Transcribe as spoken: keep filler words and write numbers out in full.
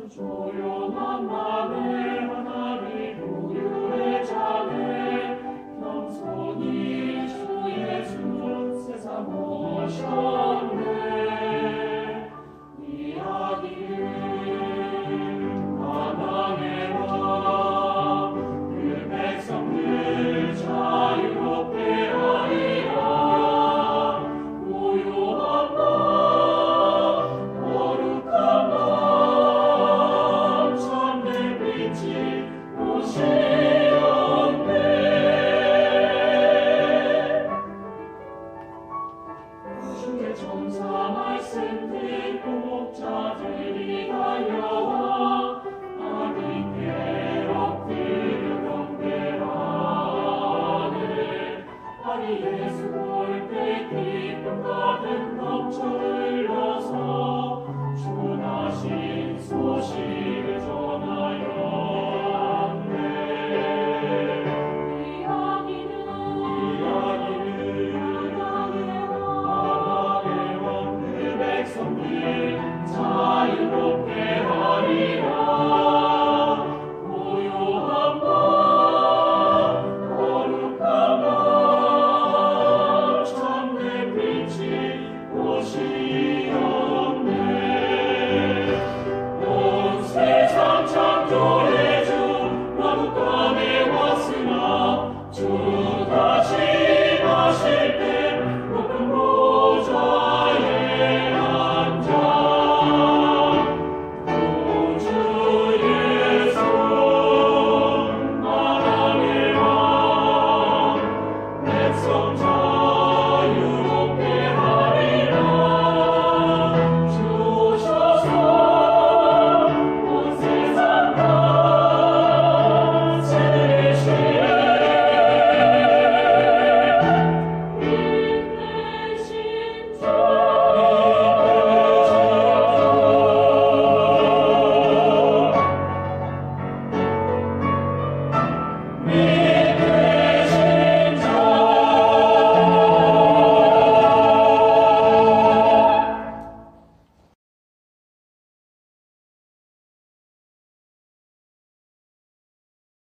조용한 맘에 하나님 우유의 잔에 겸손히 주 예수 세상 오셨네. 이야기를 만왕의 왕 그 백성들 자유롭게 하리라. 고요한 밤 거룩한 밤 참된 빛이 오시었네. 주의 천사 말씀 듣고 목자들이 달려와 하나님께 엎드려 경배하네. 아니 예수 볼 때 기쁨 가득 넘쳐 흘러서 전하신 소식을 전하였네. 이야기는 만왕의 왕 그 백성들 자유로